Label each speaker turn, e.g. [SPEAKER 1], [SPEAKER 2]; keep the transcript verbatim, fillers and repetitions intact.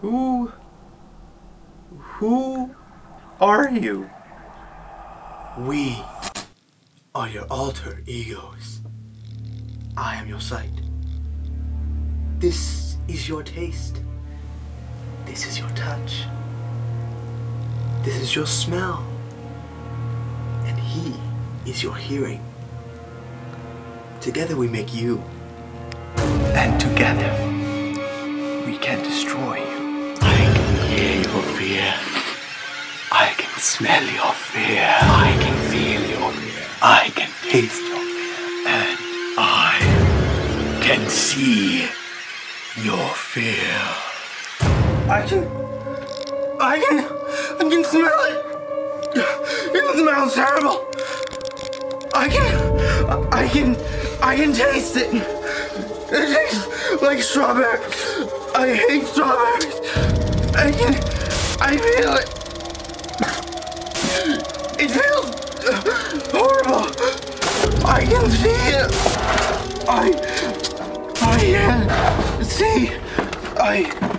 [SPEAKER 1] Who... Who are you?
[SPEAKER 2] We are your alter egos. I am your sight. This is your taste. This is your touch. This is your smell. And he is your hearing. Together we make you.
[SPEAKER 1] And together, we can destroy you.
[SPEAKER 2] I can hear your fear. I can smell your fear. I can feel your fear. I can taste your fear. And I can see your fear.
[SPEAKER 3] I can... I can... I can smell it. It smells terrible. I can... I can... I can taste it. It tastes like strawberry. I hate strawberries. I can... I feel it. It feels horrible. I can see it. I... I can see... I...